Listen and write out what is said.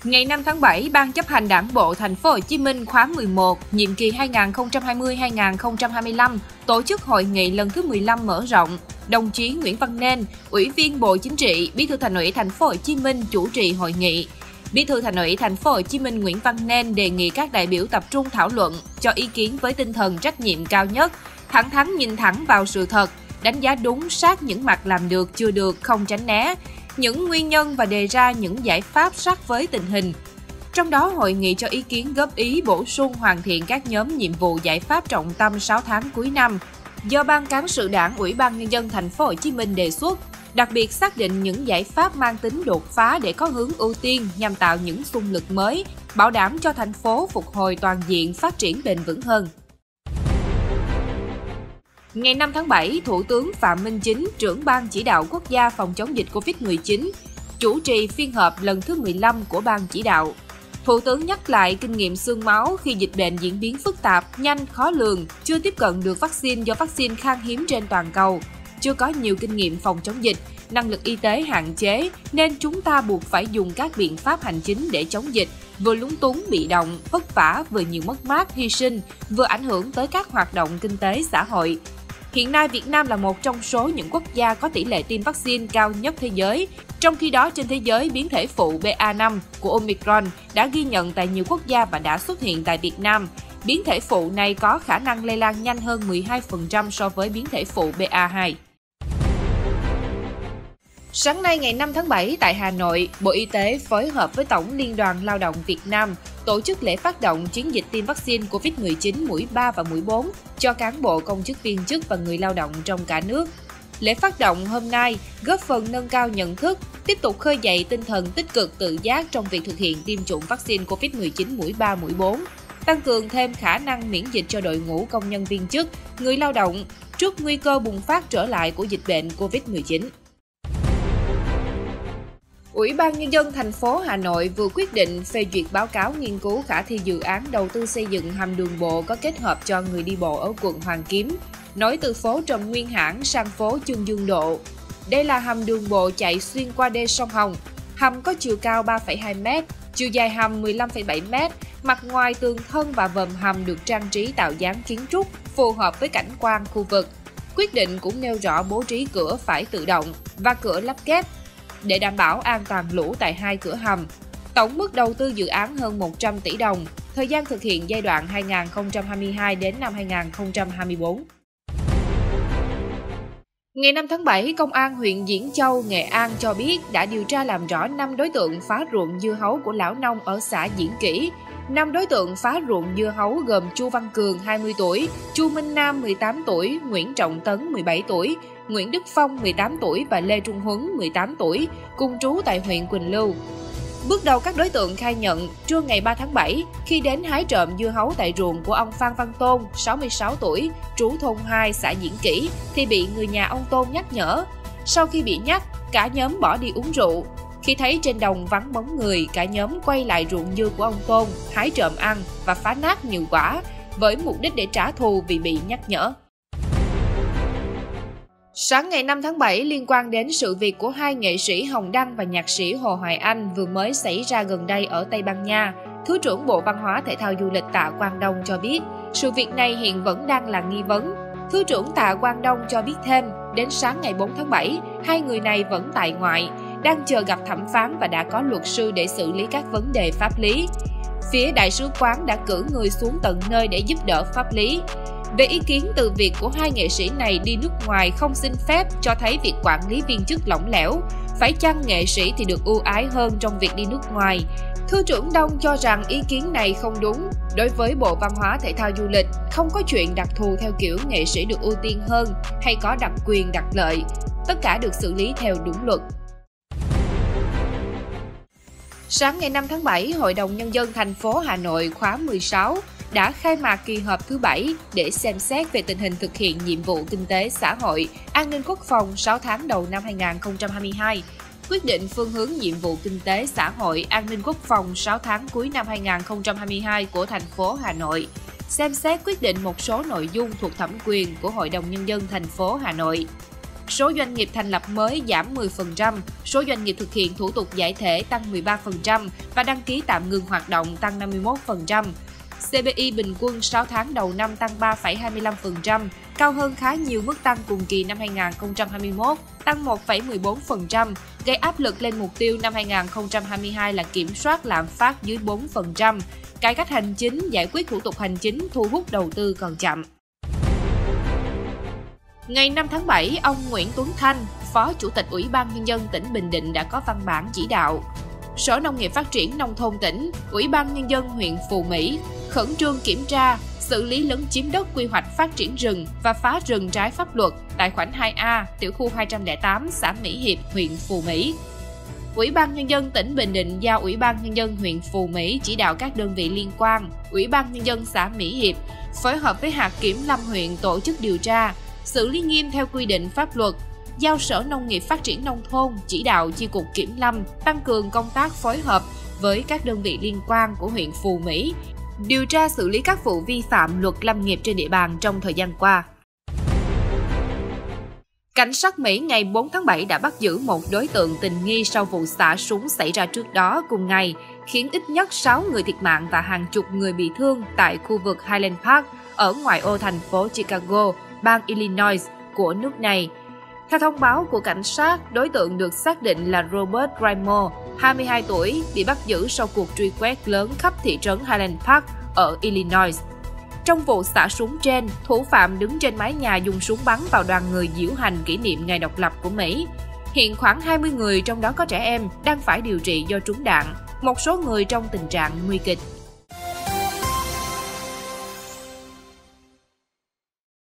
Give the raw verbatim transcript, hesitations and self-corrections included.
Ngày năm tháng bảy, Ban chấp hành Đảng bộ Thành phố Hồ Chí Minh khóa mười một, nhiệm kỳ hai nghìn không trăm hai mươi đến hai nghìn không trăm hai mươi lăm tổ chức hội nghị lần thứ mười lăm mở rộng. Đồng chí Nguyễn Văn Nên, Ủy viên Bộ Chính trị, Bí thư Thành ủy Thành phố Hồ Chí Minh chủ trì hội nghị. Bí thư Thành ủy Thành phố Hồ Chí Minh Nguyễn Văn Nên đề nghị các đại biểu tập trung thảo luận, cho ý kiến với tinh thần trách nhiệm cao nhất, thẳng thắn nhìn thẳng vào sự thật, đánh giá đúng sát những mặt làm được chưa được, không tránh né những nguyên nhân và đề ra những giải pháp sát với tình hình. Trong đó, hội nghị cho ý kiến góp ý bổ sung hoàn thiện các nhóm nhiệm vụ giải pháp trọng tâm sáu tháng cuối năm do Ban Cán sự Đảng Ủy ban Nhân dân Thành phố Hồ Chí Minh đề xuất, đặc biệt xác định những giải pháp mang tính đột phá để có hướng ưu tiên nhằm tạo những xung lực mới, bảo đảm cho thành phố phục hồi toàn diện, phát triển bền vững hơn. Ngày năm tháng bảy, Thủ tướng Phạm Minh Chính, trưởng Ban Chỉ đạo Quốc gia phòng chống dịch Covid mười chín, chủ trì phiên họp lần thứ mười lăm của Ban Chỉ đạo. Thủ tướng nhắc lại kinh nghiệm xương máu khi dịch bệnh diễn biến phức tạp, nhanh, khó lường, chưa tiếp cận được vaccine do vaccine khan hiếm trên toàn cầu, chưa có nhiều kinh nghiệm phòng chống dịch, năng lực y tế hạn chế nên chúng ta buộc phải dùng các biện pháp hành chính để chống dịch, vừa lúng túng bị động, vất vả, vừa nhiều mất mát, hy sinh, vừa ảnh hưởng tới các hoạt động kinh tế xã hội. Hiện nay, Việt Nam là một trong số những quốc gia có tỷ lệ tiêm vaccine cao nhất thế giới. Trong khi đó, trên thế giới, biến thể phụ B A năm của Omicron đã ghi nhận tại nhiều quốc gia và đã xuất hiện tại Việt Nam. Biến thể phụ này có khả năng lây lan nhanh hơn mười hai phần trăm so với biến thể phụ B A hai. Sáng nay ngày năm tháng bảy tại Hà Nội, Bộ Y tế phối hợp với Tổng Liên đoàn Lao động Việt Nam tổ chức lễ phát động chiến dịch tiêm vaccine Covid mười chín mũi ba và mũi bốn cho cán bộ, công chức viên chức và người lao động trong cả nước. Lễ phát động hôm nay góp phần nâng cao nhận thức, tiếp tục khơi dậy tinh thần tích cực tự giác trong việc thực hiện tiêm chủng vaccine Covid mười chín mũi ba, mũi bốn, tăng cường thêm khả năng miễn dịch cho đội ngũ công nhân viên chức, người lao động trước nguy cơ bùng phát trở lại của dịch bệnh Covid mười chín. Ủy ban Nhân dân thành phố Hà Nội vừa quyết định phê duyệt báo cáo nghiên cứu khả thi dự án đầu tư xây dựng hầm đường bộ có kết hợp cho người đi bộ ở quận Hoàn Kiếm, nối từ phố Trần Nguyên Hãn sang phố Chương Dương Độ. Đây là hầm đường bộ chạy xuyên qua đê sông Hồng. Hầm có chiều cao ba phẩy hai mét, chiều dài hầm mười lăm phẩy bảy mét, mặt ngoài tường thân và vòm hầm được trang trí tạo dáng kiến trúc phù hợp với cảnh quan khu vực. Quyết định cũng nêu rõ bố trí cửa phải tự động và cửa lắp ghép để đảm bảo an toàn lũ tại hai cửa hầm. Tổng mức đầu tư dự án hơn một trăm tỷ đồng, thời gian thực hiện giai đoạn hai nghìn không trăm hai mươi hai đến năm hai nghìn không trăm hai mươi tư. Ngày năm tháng bảy, Công an huyện Diễn Châu, Nghệ An cho biết đã điều tra làm rõ năm đối tượng phá ruộng dưa hấu của lão nông ở xã Diễn Kỷ. năm đối tượng phá ruộng dưa hấu gồm Chu Văn Cường, hai mươi tuổi, Chu Minh Nam, mười tám tuổi, Nguyễn Trọng Tấn, mười bảy tuổi, Nguyễn Đức Phong, mười tám tuổi và Lê Trung Huấn, mười tám tuổi, cùng trú tại huyện Quỳnh Lưu. Bước đầu các đối tượng khai nhận, trưa ngày ba tháng bảy, khi đến hái trộm dưa hấu tại ruộng của ông Phan Văn Tôn, sáu mươi sáu tuổi, trú thôn hai, xã Diễn Kỷ, thì bị người nhà ông Tôn nhắc nhở. Sau khi bị nhắc, cả nhóm bỏ đi uống rượu. Khi thấy trên đồng vắng bóng người, cả nhóm quay lại ruộng dưa của ông Tôn, hái trộm ăn và phá nát nhiều quả, với mục đích để trả thù vì bị nhắc nhở. Sáng ngày năm tháng bảy, liên quan đến sự việc của hai nghệ sĩ Hồng Đăng và nhạc sĩ Hồ Hoài Anh vừa mới xảy ra gần đây ở Tây Ban Nha, Thứ trưởng Bộ Văn hóa Thể thao Du lịch Tạ Quang Đông cho biết, sự việc này hiện vẫn đang là nghi vấn. Thứ trưởng Tạ Quang Đông cho biết thêm, đến sáng ngày bốn tháng bảy, hai người này vẫn tại ngoại, đang chờ gặp thẩm phán và đã có luật sư để xử lý các vấn đề pháp lý. Phía đại sứ quán đã cử người xuống tận nơi để giúp đỡ pháp lý. Về ý kiến từ việc của hai nghệ sĩ này đi nước ngoài không xin phép cho thấy việc quản lý viên chức lỏng lẻo, phải chăng nghệ sĩ thì được ưu ái hơn trong việc đi nước ngoài? Thứ trưởng Đông cho rằng ý kiến này không đúng. Đối với Bộ Văn hóa Thể thao Du lịch, không có chuyện đặc thù theo kiểu nghệ sĩ được ưu tiên hơn hay có đặc quyền đặc lợi. Tất cả được xử lý theo đúng luật. Sáng ngày năm tháng bảy, Hội đồng Nhân dân thành phố Hà Nội khóa mười sáu đã khai mạc kỳ họp thứ bảy để xem xét về tình hình thực hiện nhiệm vụ kinh tế xã hội, an ninh quốc phòng sáu tháng đầu năm hai nghìn không trăm hai mươi hai, quyết định phương hướng nhiệm vụ kinh tế xã hội, an ninh quốc phòng sáu tháng cuối năm hai nghìn không trăm hai mươi hai của thành phố Hà Nội, xem xét quyết định một số nội dung thuộc thẩm quyền của Hội đồng Nhân dân thành phố Hà Nội. số doanh nghiệp thành lập mới giảm mười phần trăm, số doanh nghiệp thực hiện thủ tục giải thể tăng mười ba phần trăm và đăng ký tạm ngừng hoạt động tăng năm mươi mốt phần trăm. xê pê i bình quân sáu tháng đầu năm tăng ba phẩy hai mươi lăm phần trăm, cao hơn khá nhiều mức tăng cùng kỳ năm hai nghìn không trăm hai mươi mốt, tăng một phẩy mười bốn phần trăm, gây áp lực lên mục tiêu năm hai nghìn không trăm hai mươi hai là kiểm soát lạm phát dưới bốn phần trăm. Cải cách hành chính, giải quyết thủ tục hành chính, thu hút đầu tư còn chậm. Ngày năm tháng bảy, ông Nguyễn Tuấn Thanh, Phó Chủ tịch Ủy ban Nhân dân tỉnh Bình Định đã có văn bản chỉ đạo Sở Nông nghiệp Phát triển Nông thôn tỉnh, Ủy ban Nhân dân huyện Phù Mỹ khẩn trương kiểm tra, xử lý lấn chiếm đất quy hoạch phát triển rừng và phá rừng trái pháp luật tại khoảnh hai A, tiểu khu hai không không tám, xã Mỹ Hiệp, huyện Phù Mỹ. Ủy ban Nhân dân tỉnh Bình Định giao Ủy ban Nhân dân huyện Phù Mỹ chỉ đạo các đơn vị liên quan, Ủy ban Nhân dân xã Mỹ Hiệp phối hợp với hạt kiểm lâm huyện tổ chức điều tra, xử lý nghiêm theo quy định pháp luật, giao Sở Nông nghiệp Phát triển Nông thôn chỉ đạo Chi cục Kiểm lâm tăng cường công tác phối hợp với các đơn vị liên quan của huyện Phù Mỹ, điều tra xử lý các vụ vi phạm luật lâm nghiệp trên địa bàn trong thời gian qua. Cảnh sát Mỹ ngày bốn tháng bảy đã bắt giữ một đối tượng tình nghi sau vụ xả súng xảy ra trước đó cùng ngày, khiến ít nhất sáu người thiệt mạng và hàng chục người bị thương tại khu vực Highland Park ở ngoại ô thành phố Chicago, bang Illinois của nước này. Theo thông báo của cảnh sát, đối tượng được xác định là Robert Grimo, hai mươi hai tuổi, bị bắt giữ sau cuộc truy quét lớn khắp thị trấn Highland Park ở Illinois. Trong vụ xả súng trên, thủ phạm đứng trên mái nhà dùng súng bắn vào đoàn người diễu hành kỷ niệm ngày độc lập của Mỹ. Hiện khoảng hai mươi người, trong đó có trẻ em, đang phải điều trị do trúng đạn, một số người trong tình trạng nguy kịch.